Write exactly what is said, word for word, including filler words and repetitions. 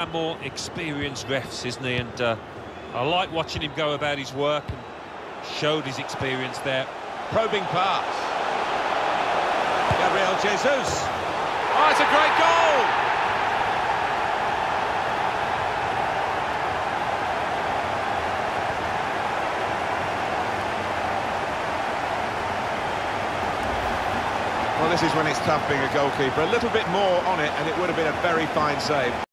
More experienced refs, isn't he? And uh, I like watching him go about his work and showed his experience there. Probing pass. Gabriel Jesus. Oh, it's a great goal! Well, this is when it's tough being a goalkeeper. A little bit more on it, and it would have been a very fine save.